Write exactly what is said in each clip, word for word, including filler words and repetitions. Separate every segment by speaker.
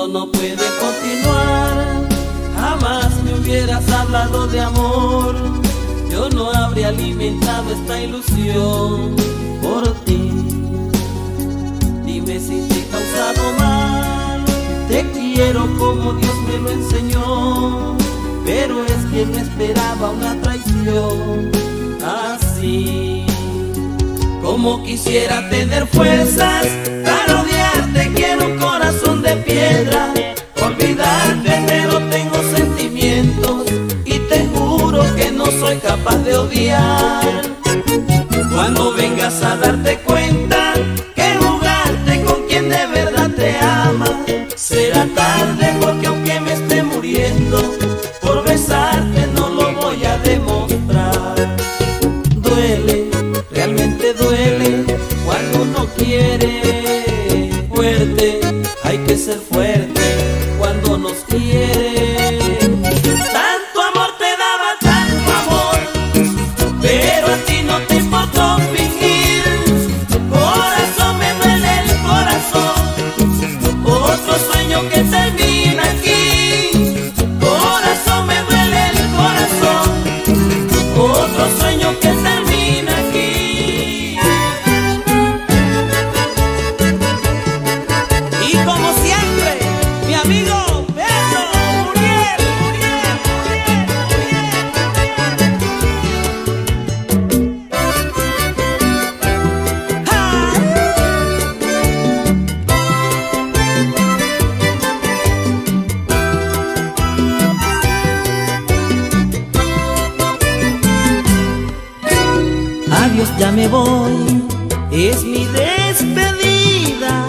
Speaker 1: Esto no puede continuar. Jamás me hubieras hablado de amor. Yo no habría alimentado esta ilusión por ti. Dime si te he causado mal. Te quiero como Dios me lo enseñó, pero es que no esperaba una traición así. Como quisiera tener fuerzas para odiarte, quiero un corazón de piedra. Olvidarte, pero tengo sentimientos y te juro que no soy capaz de odiar. Cuando vengas a darte cuenta que jugaste con quien de verdad te ama, será tarde, porque aunque me esté muriendo por besarte no lo voy a demostrar. Duele, realmente duele cuando uno quiere fuerte. Hay que ser fuerte cuando nos quiere. Tanto amor te daba, tanto amor, pero a ti no te importó fingir. Corazón, me duele el corazón. Otro sueño que termina aquí. Corazón, me duele el corazón. Otro sueño que termina aquí. Y como siempre, mi amigo Pedro Muriel, Muriel, Muriel, Muriel. ¡Ah! Adiós, ya me voy, es mi despedida.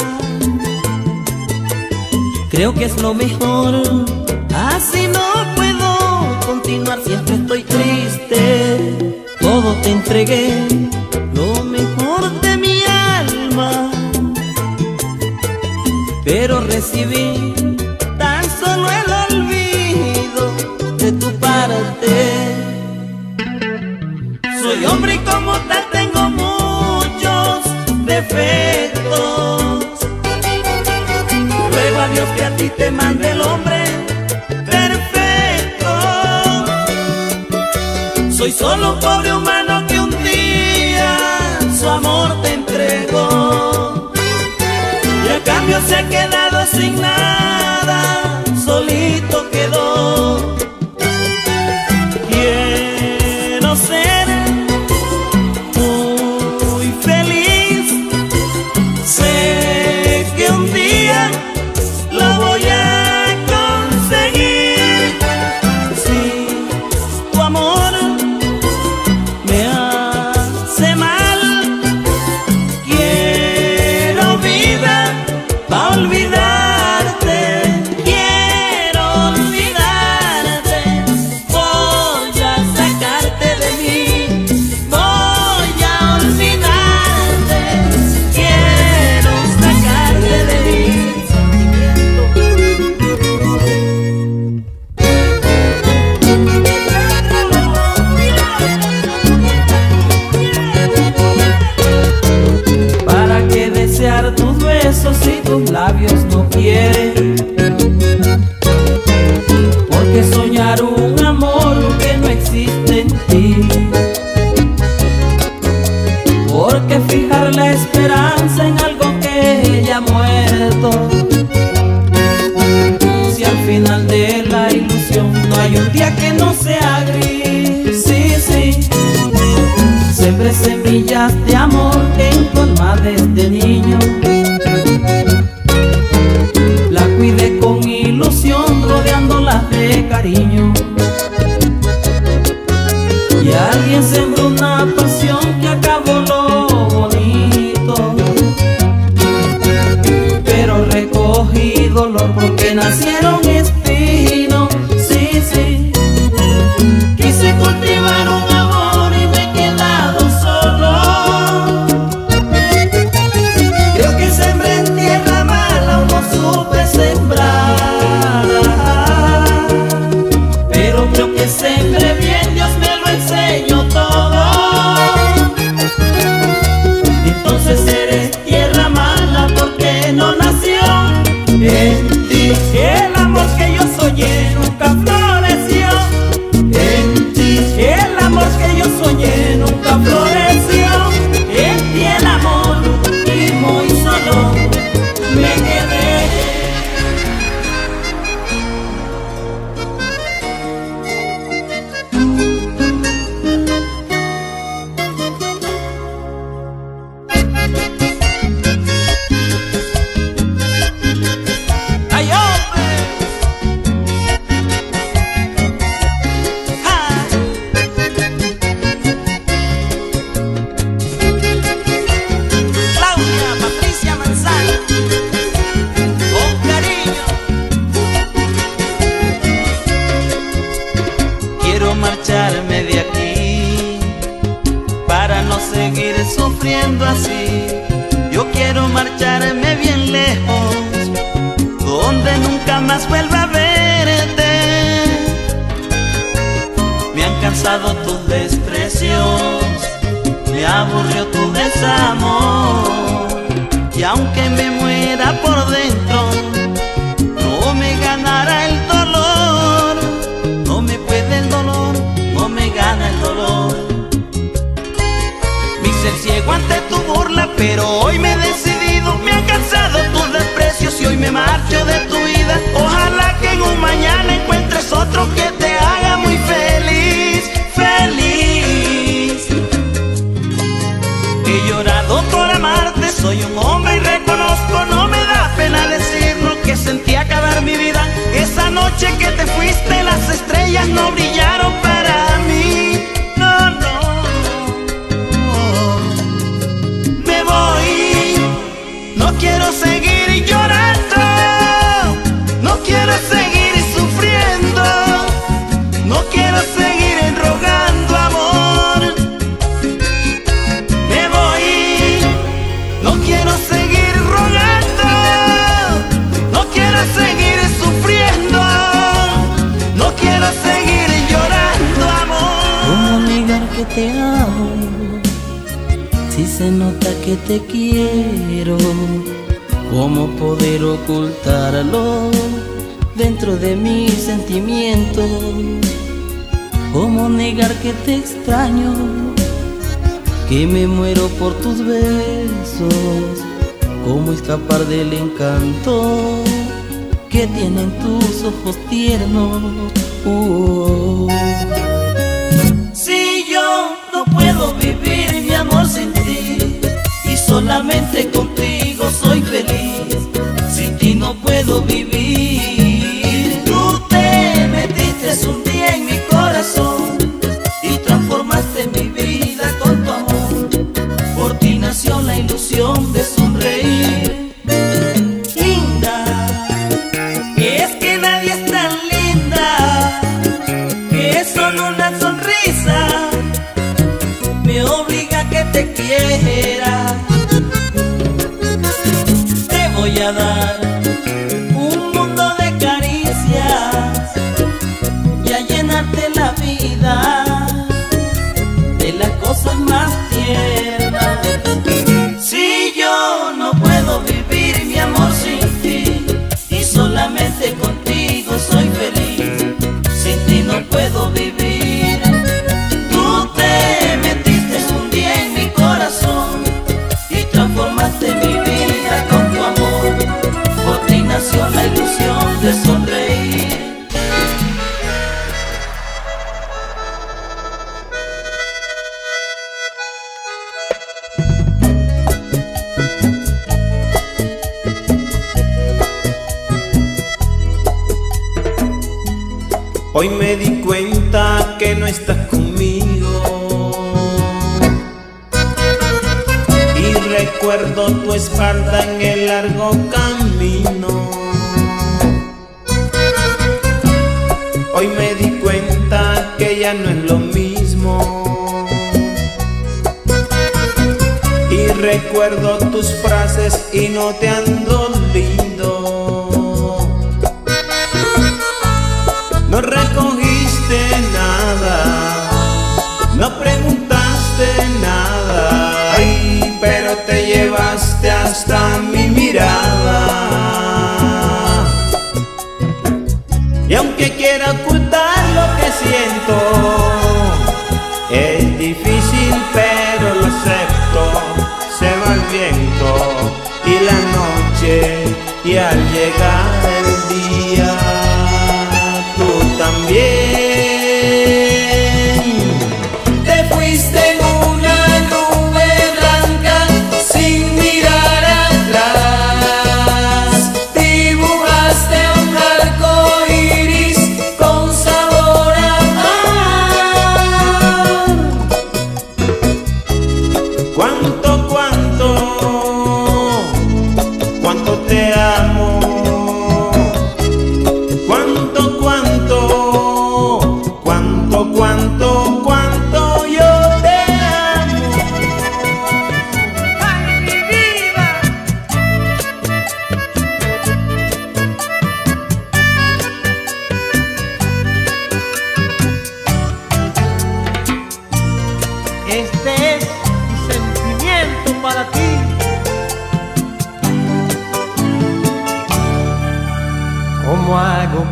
Speaker 1: Creo que es lo mejor, así no puedo continuar. Siempre estoy triste, todo te entregué, lo mejor de mi alma, pero recibí tan solo el olvido de tu parte. Soy hombre y como tal tengo muchos defectos. Ruego a Dios que a ti te mande el hombre perfecto. Soy solo un pobre humano que un día su amor te entregó, y a cambio se ha quedado sin nada, solito quedó. Quiero ser muy feliz, sé que un día lo voy a conseguir. Si tu amor me hace mal, quiero vida pa' olvidarte, quiero olvidarte. Voy a sacarte de mí, voy a olvidarte, quiero sacarte de mí. ¿Para qué desear tus besos si tus labios no quieren? ¿Por qué soñar un amor que no existe en ti? ¿Por qué fijar la esperanza en algo que ya ha muerto? Si al final de la ilusión no hay un día que no sea gris. Sí, sí, sembré semillas de amor en tu alma desde niño. La cuidé con ilusión, rodeándola de cariño. Y alguien sembró una pasión que acabó lo bonito, pero recogí dolor porque nacieron espinos. Sí, sí, quise cultivar un amor y me he quedado solo. Creo que sembré en tierra mala o no supe sembrar. sufriendo así. Yo quiero marcharme bien lejos, donde nunca más vuelva a verte. Me han cansado tus desprecios, me aburrió tu desamor. Y aunque me muera por dentro, no me ganará el dolor. No me puede el dolor, no me gana el dolor. Mi ser ciego ante tu burla, pero hoy me he decidido. Me han cansado tus desprecios y hoy me marcho de tu vida. Ojalá que en un mañana encuentres otro que te haga muy feliz, feliz. He llorado por amarte, soy un hombre y reconozco, no me da pena decir lo que sentí acabar mi vida. Esa noche que te fuiste, las estrellas no brillaron para mí. No, no, me voy, no quiero seguir llorando, no quiero seguir sufriendo, no quiero seguir rogando amor. Me voy, no quiero seguir rogando, no quiero seguir sufriendo, no quiero seguir llorando amor. ¿Cómo negar que te amo si se nota que te quiero? ¿Cómo poder ocultarlo dentro de mis sentimientos? ¿Cómo negar que te extraño, que me muero por tus besos? ¿Cómo escapar del encanto que tienen tus ojos tiernos? Oh. Si yo no puedo vivir mi amor sin ti, y solamente contigo soy feliz, sin ti no puedo vivir. Tú te metiste un día en mi corazón y transformaste mi vida con tu amor. Por ti nació la ilusión de sonreír. Linda, es que nadie es tan linda, que solo una sonrisa me obliga a que te quiera. Te voy a dar un mundo de caricias y a llenarte la vida de las cosas más tiernas. Si yo no puedo vivir mi amor sin ti, y solamente contigo soy feliz, sin ti no puedo vivir. Tú te metiste un día en mi corazón y transformaste mi vida con tu amor. Por ti nació la ilusión de sonreír.
Speaker 2: Hoy me di cuenta que no estás conmigo y recuerdo tu espalda en el largo camino. Hoy me di cuenta que ya no es lo mismo y recuerdo tus frases y no te han dolido. No recogiste nada, no preguntaste nada, ay, pero te llevaste hasta mi mirada. Y aunque quiera ocultar lo que siento, es difícil pero lo acepto. Se va el viento y la noche, y al llegar el día también te fuiste en una nube blanca sin mirar atrás. Dibujaste un arco iris con sabor a mar. Cuánto, cuánto, cuánto te amo. Cuánto, cuánto, cuánto, cuánto, cuánto yo te amo.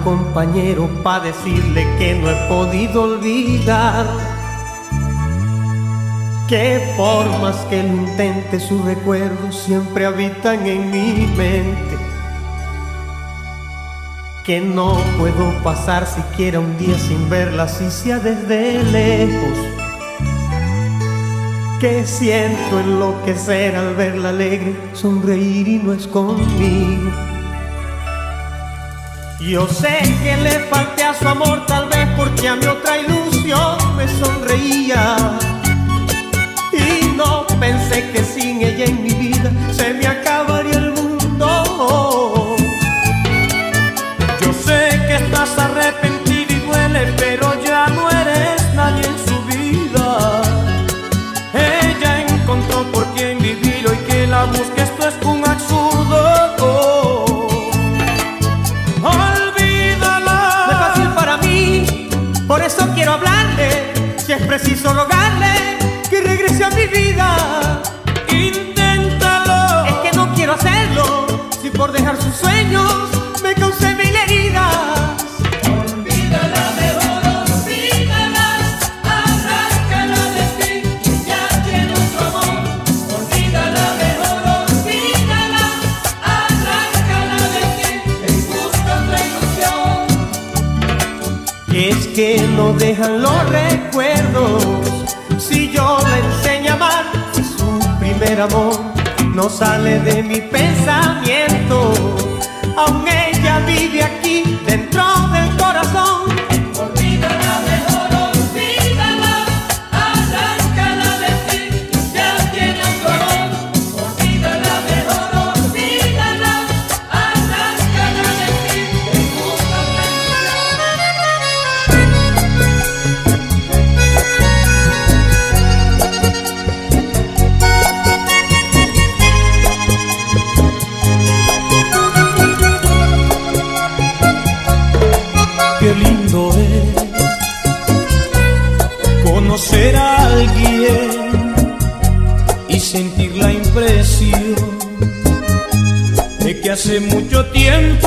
Speaker 3: compañero pa' decirle que no he podido olvidar, que por más que lo intente sus recuerdos siempre habitan en mi mente, que no puedo pasar siquiera un día sin verla si sea desde lejos, que siento enloquecer al verla alegre, sonreír y no es conmigo. Yo sé que le falté a su amor, tal vez porque a mi otra ilusión me sonreía, y no pensé que sin ella en mi vida se me acabaría el mundo.
Speaker 2: Yo sé que estás arrepentido y duele, pero ya no eres nadie en su vida. Ella encontró por quien vivir, hoy que la busca esto es un absurdo.
Speaker 3: Olvídala. No es fácil para mí, por eso quiero hablarle, si es preciso rogarle que regrese a mi vida.
Speaker 2: Inténtalo.
Speaker 3: Es que no quiero hacerlo, si por dejar sus sueños me causé mil heridas.
Speaker 1: Olvídala, mejor olvídala, arráncala de ti, que ya tiene otro amor. Olvídala, mejor olvídala, arráncala de ti, que busca otra ilusión.
Speaker 3: Es que no dejan los recuerdos, si yo la enseño a amar, si su primer amor no sale de mi pensamiento, aún ella vive aquí dentro del corazón.
Speaker 1: Olvídala, mejor olvídala, arráncala de ti, ya tiene otro amor. Olvídala, mejor olvídala, arráncala de ti, que busca otra
Speaker 2: Qué lindo es conocer a alguien y sentir la impresión de que hace mucho tiempo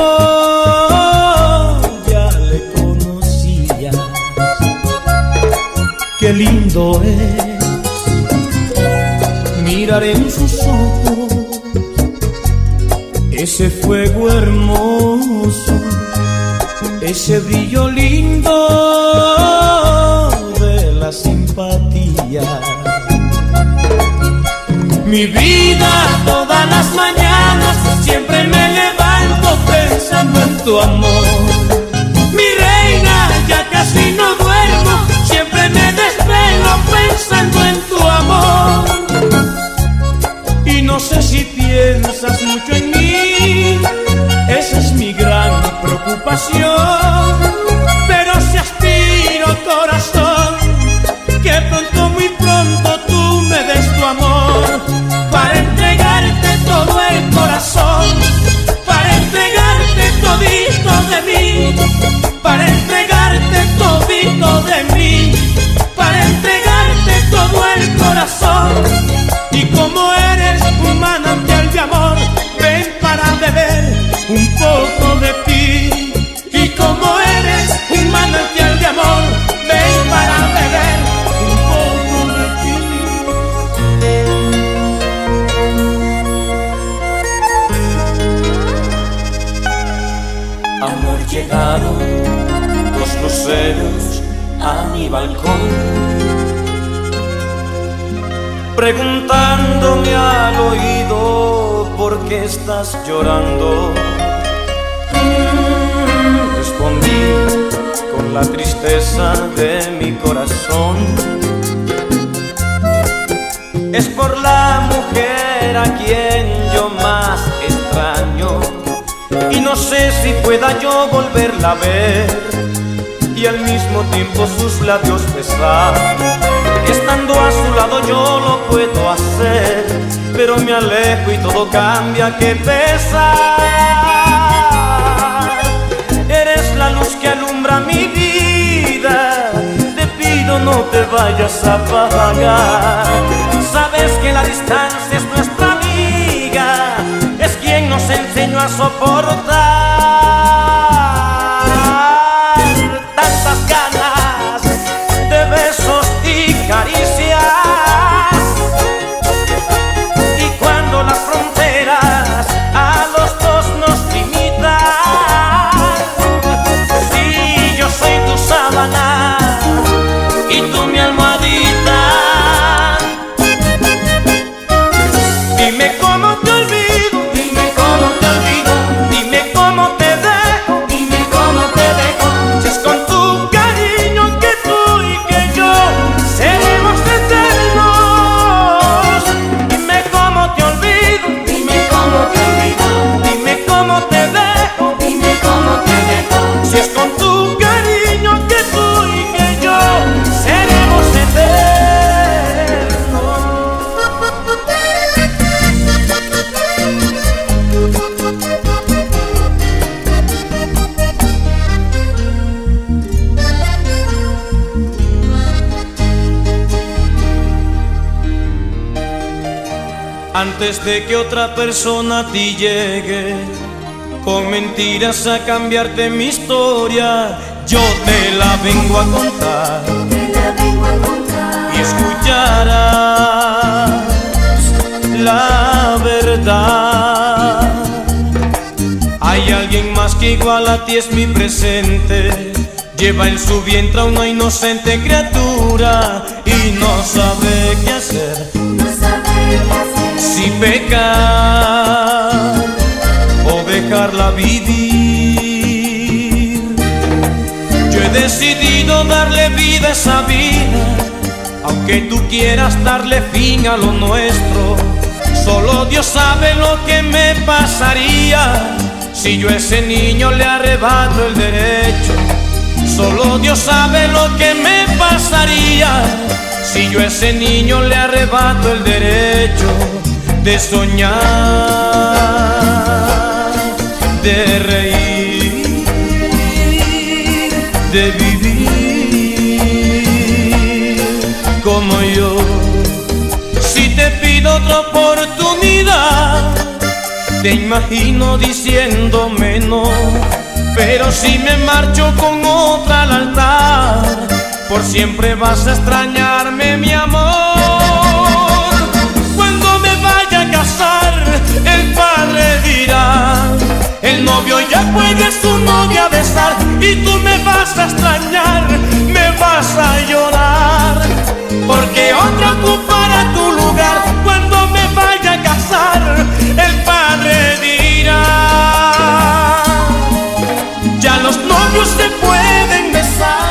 Speaker 2: ya le conocía. Qué lindo es mirar en sus ojos ese fuego hermoso, ese brillo lindo de la simpatía. Mi vida todas las mañanas siempre me levanto pensando en tu amor. Mi reina, ya casi no duermo, siempre me desvelo pensando en tu amor. Y no sé si piensas mucho en mí, esa es mi gran preocupación, pero si aspiro, corazón, que pronto, muy pronto tú me des tu amor, para entregarte todo el corazón, para entregarte todito de mí, para entregarte todito de mí, para entregarte todo el corazón. Y como eres un manantial de amor, ven para beber un poco de ti. Y como eres un manantial de amor, ven para beber un poco de ti.
Speaker 1: amor, llegaron dos luceros a mi balcón,
Speaker 2: preguntándome al oído por qué estás llorando. Mm, respondí con la tristeza de mi corazón. Es por la mujer a quien yo más extraño, y no sé si pueda yo volverla a ver y al mismo tiempo sus labios besar. Estando a su lado yo lo puedo hacer, pero me alejo y todo cambia, qué pesar. Eres la luz que alumbra mi vida, te pido no te vayas a apagar. Sabes que la distancia es nuestra amiga, es quien nos enseñó a soportar. antes de que otra persona a ti llegue con mentiras a cambiarte mi historia. Yo te la vengo a contar,
Speaker 4: te la vengo a contar,
Speaker 2: y escucharás la verdad. Hay alguien más que igual a ti es mi presente, lleva en su vientre a una inocente criatura y no sabe qué hacer,
Speaker 4: no sabe qué hacer,
Speaker 2: si pecar o dejarla vivir. Yo he decidido darle vida a esa vida, aunque tú quieras darle fin a lo nuestro. Solo Dios sabe lo que me pasaría si yo a ese niño le arrebato el derecho. Solo Dios sabe lo que me pasaría si yo a ese niño le arrebato el derecho de soñar, de reír, de vivir como yo. Si te pido otra oportunidad, te imagino diciéndome no, pero si me marcho con otra al altar, por siempre vas a extrañarme, mi amor. Cuando me vaya a casar, el padre dirá: el novio ya puede su novia besar, y tú me vas a extrañar, me vas a llorar, porque otra ocupará tu lugar. Cuando me vaya a casar, el padre dirá: ya los novios se pueden besar.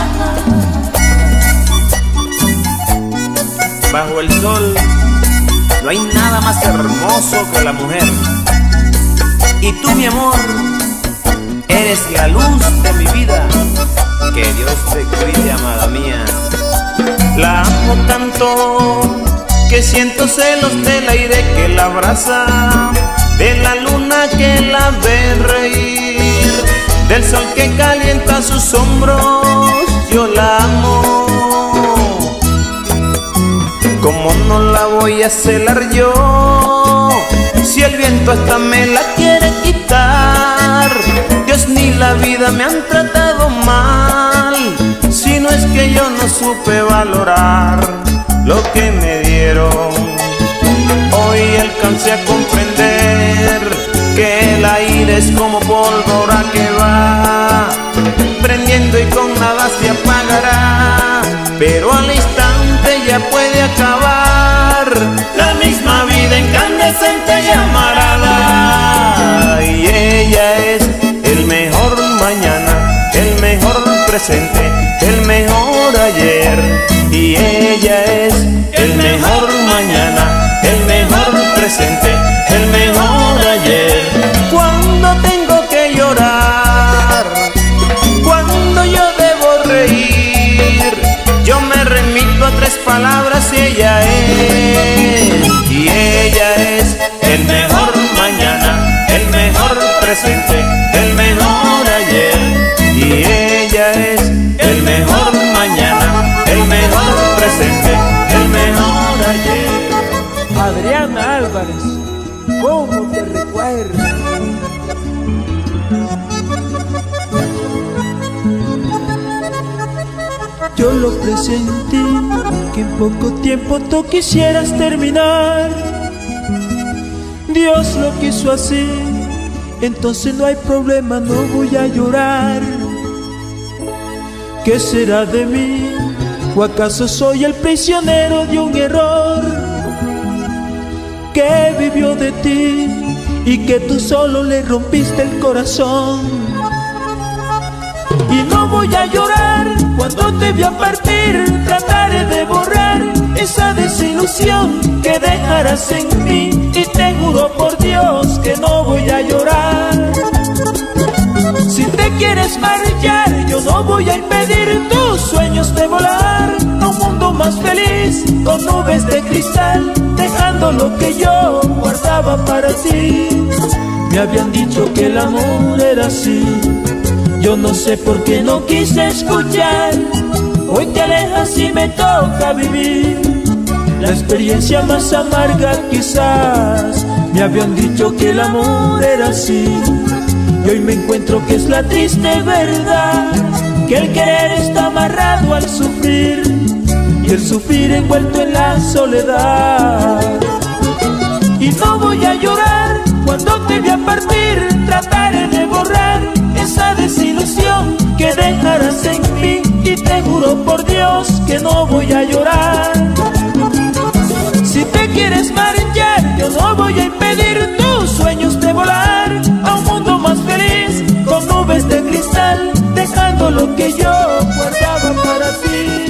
Speaker 5: Bajo el sol no hay nada más hermoso que la mujer, y tú, mi amor, eres la luz de mi vida. Que Dios te cuide, amada mía. La amo tanto que siento celos del aire que la abraza, de la luna que la ve reír, del sol que calienta sus hombros. Yo la amo. ¿Cómo no la voy a celar yo, si el viento hasta me la quiere quitar? Dios ni la vida me han tratado mal, si no es que yo no supe valorar lo que me dieron. Hoy alcancé a comprender que el aire es como pólvora que va prendiendo y con nada se apagará, pero al instante ya puede acabar la misma vida incandescente y amarada. Y ella es el mejor mañana, el mejor presente, el mejor ayer. Y ella es el mejor mañana, el mejor presente, el mejor ayer. Cuando tengo que llorar, cuando yo debo reír, yo me remito a tres palabras y ella es. Y ella es el mejor mañana, el mejor presente, el mejor ayer. Y ella es el mejor mañana, el mejor presente, el mejor ayer.
Speaker 6: Adriana Álvarez, ¿cómo te recuerdo? Yo lo presentí, que en poco tiempo tú quisieras terminar. Dios lo quiso así, entonces no hay problema, no voy a llorar. ¿Qué será de mí? ¿O acaso soy el prisionero de un error que vivió de ti y que tú solo le rompiste el corazón? Y no voy a llorar cuando te vi a partir, trataré de borrar esa desilusión que dejarás en mí, y te juro por Dios que no voy a llorar. Si te quieres marchar, yo no voy a impedir tus sueños de volar a un mundo más feliz, con nubes de cristal, dejando lo que yo guardaba para ti. Me habían dicho que el amor era así, yo no sé por qué no quise escuchar. Hoy te alejas y me toca vivir la experiencia más amarga quizás. Me habían dicho que el amor era así, y hoy me encuentro que es la triste verdad, que el querer está amarrado al sufrir, y el sufrir envuelto en la soledad. Y no voy a llorar cuando te vea partir, trataré de borrar esa desilusión que dejarás en mí, y te juro por Dios que no voy a llorar. Si te quieres marchar, yo no voy a impedir tus sueños de volar a un mundo más feliz, con nubes de cristal, dejando lo que yo guardaba para ti.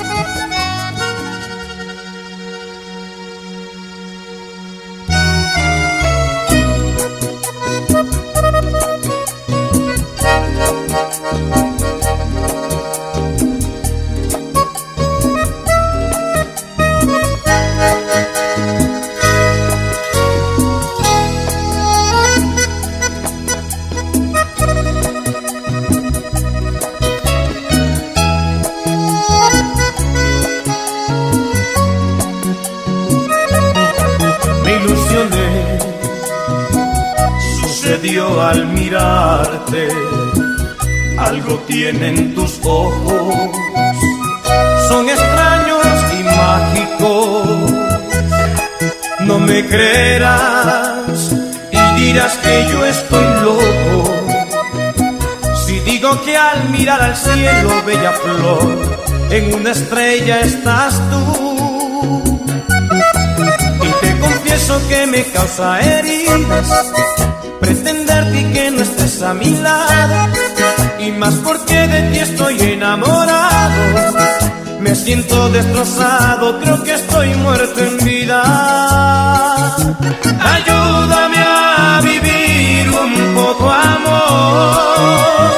Speaker 2: Sucedió al mirarte, algo tienen tus ojos, son extraños y mágicos. No me creerás y dirás que yo estoy loco si digo que al mirar al cielo, bella flor, en una estrella estás tú. Y te confieso que me causa heridas pretenderte y que no estés a mi lado, y más porque de ti estoy enamorado. Me siento destrozado, creo que estoy muerto en vida. Ayúdame a vivir un poco, amor,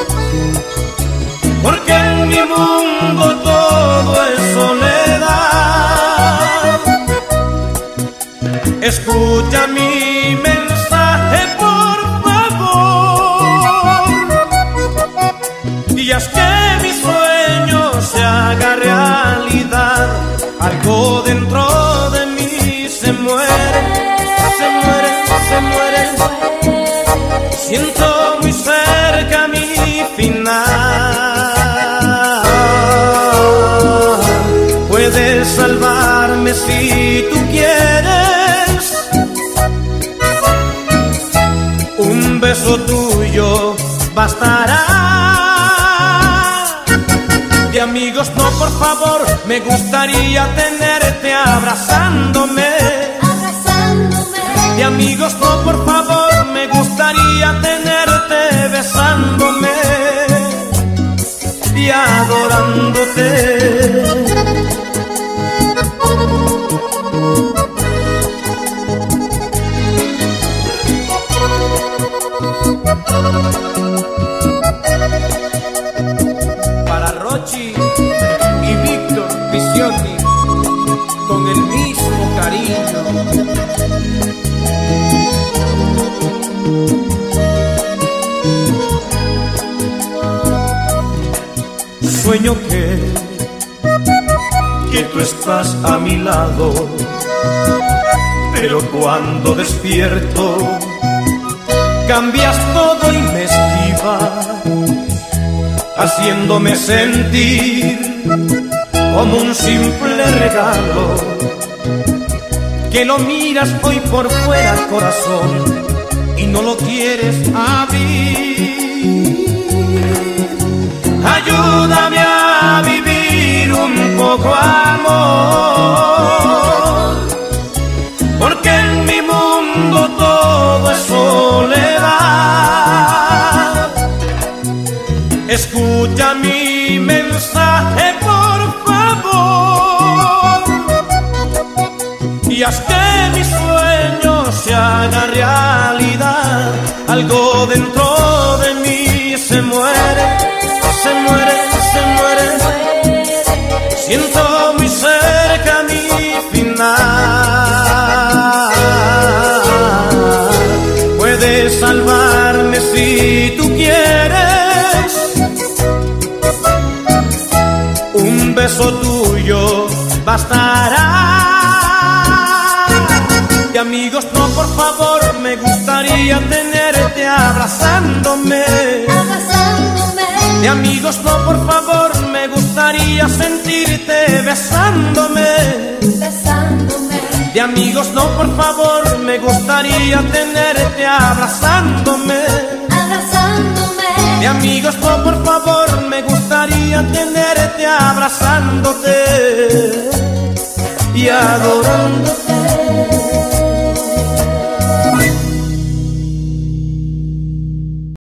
Speaker 2: porque en mi mundo todo es soledad. Escucha mi mensaje, por favor, y haz que mi sueño se haga realidad. Algo dentro de mí se muere, se muere, se muere. Siento muy cerca mi final. Puedes salvarme si tú quieres. Un beso tuyo bastará. De amigos no, por favor, me gustaría tenerte abrazándome. De amigos no, por favor, me gustaría tenerte besándome y adorándote. Para Rochi y Víctor Visioni, con el mismo cariño. Sueño que, que tú estás a mi lado, pero cuando despierto cambias todo y me esquivas, haciéndome sentir como un simple regalo, que lo miras hoy por fuera, corazón, y no lo quieres abrir. Ayúdame a vivir un poco, amor, porque en mi mundo todo es soledad. Escucha mi mensaje, por favor, y haz que mi sueño se haga realidad. Algo dentro de mí se muere, se muere, se muere. Siento muy cerca mi final. Puedes salvarme si tú quieres. Un beso tuyo bastará. De
Speaker 3: amigos no, por favor, me gustaría tenerte abrazándome.
Speaker 4: Abrazándome.
Speaker 3: De amigos no, por favor, me gustaría sentirte besándome.
Speaker 4: Besándome.
Speaker 3: De amigos no, por favor, me gustaría tenerte abrazándome.
Speaker 4: Abrazándome.
Speaker 3: De amigos no, por favor, me gustaría tenerte abrazándote y adorándote.